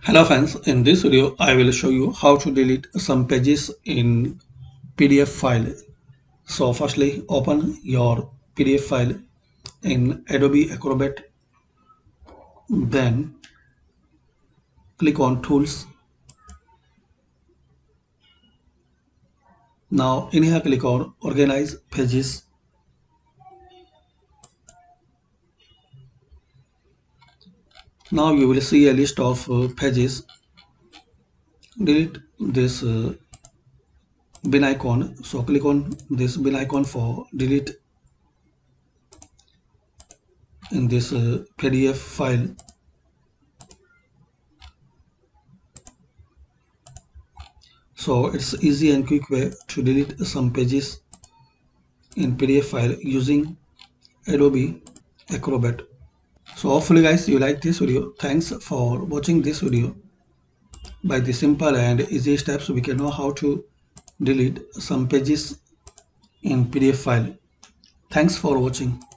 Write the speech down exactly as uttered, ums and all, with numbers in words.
Hello friends, in this video I will show you how to delete some pages in P D F file. So firstly open your P D F file in Adobe Acrobat, then click on Tools. Now in here click on Organize Pages. Now you will see a list of uh, pages. Delete this uh, bin icon. So click on this bin icon for delete in this uh, P D F file. So it's easy and quick way to delete some pages in P D F file using Adobe Acrobat. So hopefully guys you like this video. Thanks for watching this video. By the simple and easy steps we can know how to delete some pages in P D F file. Thanks for watching.